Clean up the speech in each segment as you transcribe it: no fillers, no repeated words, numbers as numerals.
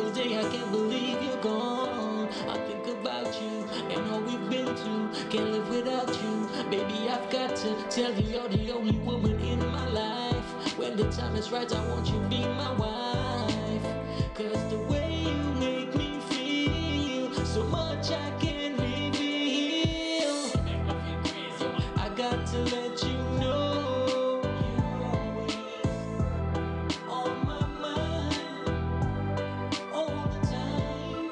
single day I can't believe you're gone. I think about you and all we've been through. Can't live without you. Baby, I've got to tell you you're the only woman in my life. When the time is right, I want you to be my wife. Cause the way you make me feel, so much I can't reveal. I got to let you know you're always on my mind, all the time.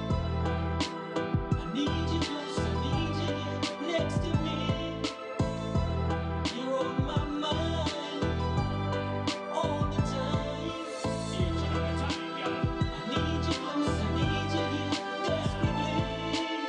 I need you close, I need you here next to me. You're on my mind all the time. I need you close, I need you here desperately.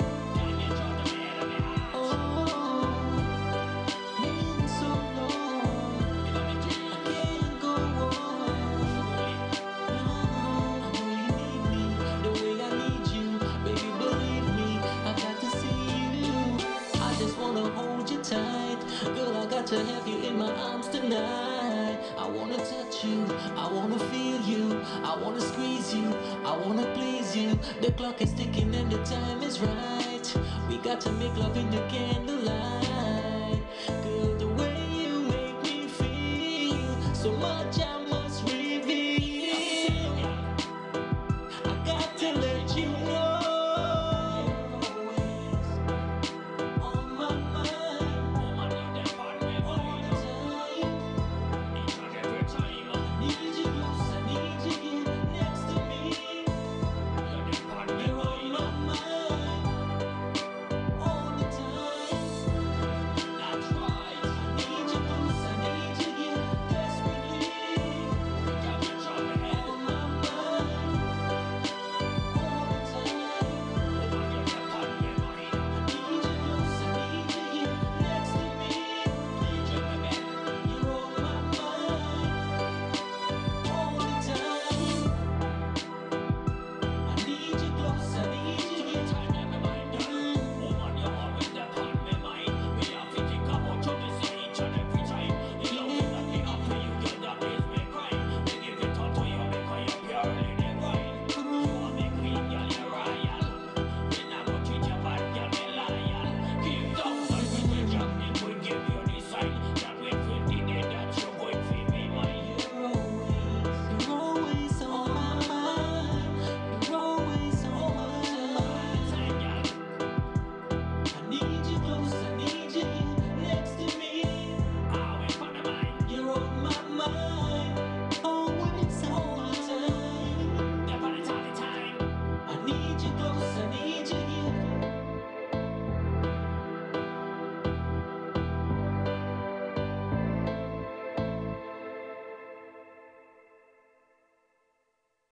Oh, been so long, I can't go on. I know you need me the way I need you, baby. Believe me, I got to see you. I just wanna hold you tight, girl. I got to have you in my arms tonight. I wanna touch you, I wanna feel you, I wanna squeeze you, I wanna please you. The clock is ticking and the time is right. We got to make love in the candlelight, girl.